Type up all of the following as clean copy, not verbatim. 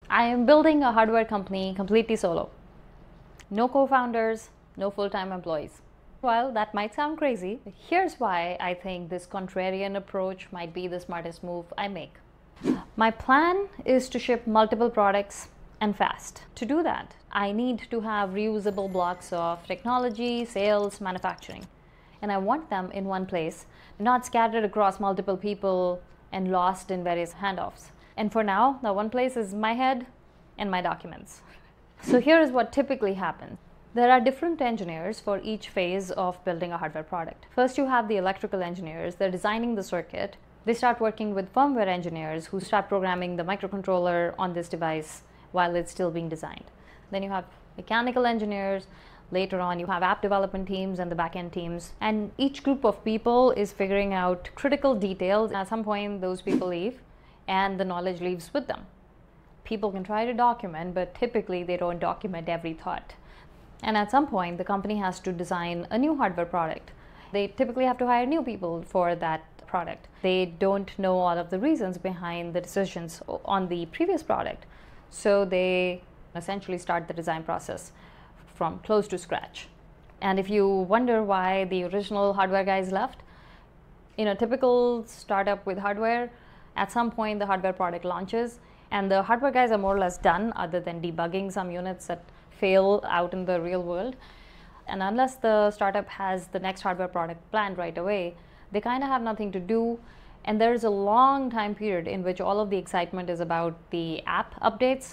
I am building a hardware company completely solo. No co-founders, no full-time employees. While that might sound crazy, here's why I think this contrarian approach might be the smartest move I make. My plan is to ship multiple products and fast. To do that, I need to have reusable blocks of technology, sales, manufacturing. And I want them in one place, not scattered across multiple people and lost in various handoffs. And for now, the one place is my head and my documents. So here is what typically happens. There are different engineers for each phase of building a hardware product. First, you have the electrical engineers. They're designing the circuit. They start working with firmware engineers who start programming the microcontroller on this device while it's still being designed. Then you have mechanical engineers. Later on, you have app development teams and the backend teams. And each group of people is figuring out critical details. At some point, those people leave and the knowledge leaves with them. People can try to document, but typically they don't document every thought. And at some point, the company has to design a new hardware product. They typically have to hire new people for that product. They don't know all of the reasons behind the decisions on the previous product. So they essentially start the design process from close to scratch. And if you wonder why the original hardware guys left, in a typical startup with hardware, at some point the hardware product launches and the hardware guys are more or less done other than debugging some units that fail out in the real world. And unless the startup has the next hardware product planned right away, they kind of have nothing to do. And there's a long time period in which all of the excitement is about the app updates.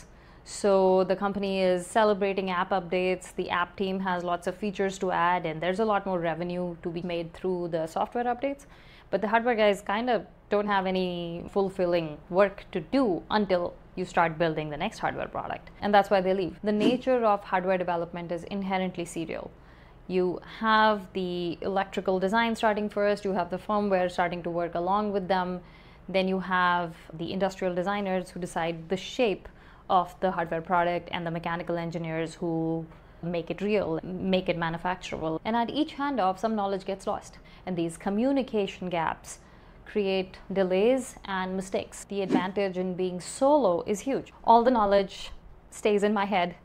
So the company is celebrating app updates, the app team has lots of features to add, and there's a lot more revenue to be made through the software updates. But the hardware guys kind of don't have any fulfilling work to do until you start building the next hardware product. And that's why they leave. The nature of hardware development is inherently serial. You have the electrical design starting first, you have the firmware starting to work along with them, then you have the industrial designers who decide the shape of the hardware product and the mechanical engineers who make it real, make it manufacturable. And at each handoff, some knowledge gets lost. And these communication gaps create delays and mistakes. The advantage in being solo is huge. All the knowledge stays in my head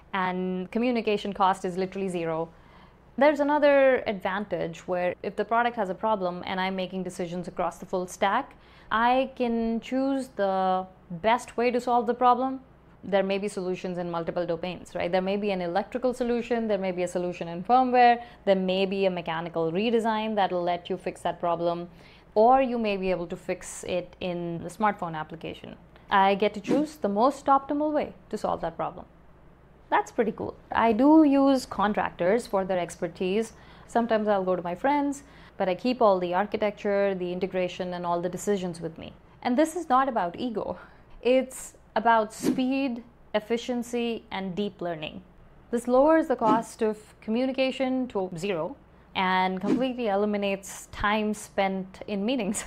and communication cost is literally zero. There's another advantage where if the product has a problem and I'm making decisions across the full stack, I can choose the best way to solve the problem. There may be solutions in multiple domains, right? There may be an electrical solution, there may be a solution in firmware, there may be a mechanical redesign that'll let you fix that problem, or you may be able to fix it in the smartphone application. I get to choose the most optimal way to solve that problem. That's pretty cool. I do use contractors for their expertise. Sometimes I'll go to my friends, but I keep all the architecture, the integration, and all the decisions with me. And this is not about ego. It's about speed, efficiency, and deep learning. This lowers the cost of communication to zero and completely eliminates time spent in meetings,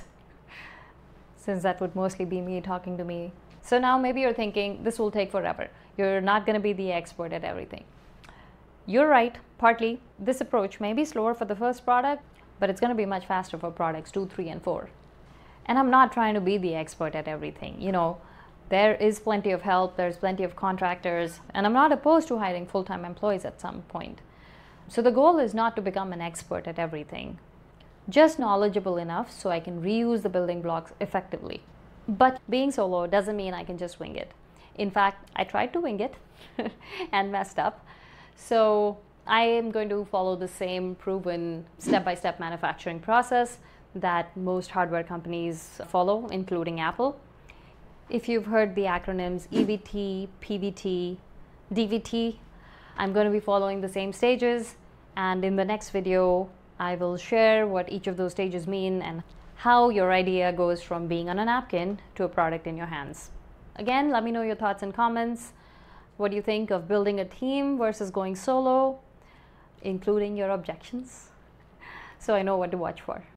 since that would mostly be me talking to me. So now maybe you're thinking, this will take forever. You're not going to be the expert at everything. You're right, partly. This approach may be slower for the first product, but it's going to be much faster for products 2, 3, and 4. And I'm not trying to be the expert at everything. You know, there is plenty of help, there's plenty of contractors, and I'm not opposed to hiring full-time employees at some point. So the goal is not to become an expert at everything, just knowledgeable enough so I can reuse the building blocks effectively. But being solo doesn't mean I can just wing it. In fact, I tried to wing it and messed up. So I am going to follow the same proven step-by-step manufacturing process that most hardware companies follow, including Apple. If you've heard the acronyms EVT, PVT, DVT, I'm going to be following the same stages. And in the next video, I will share what each of those stages mean and how your idea goes from being on a napkin to a product in your hands. Again, let me know your thoughts and comments. What do you think of building a team versus going solo, including your objections, so I know what to watch for.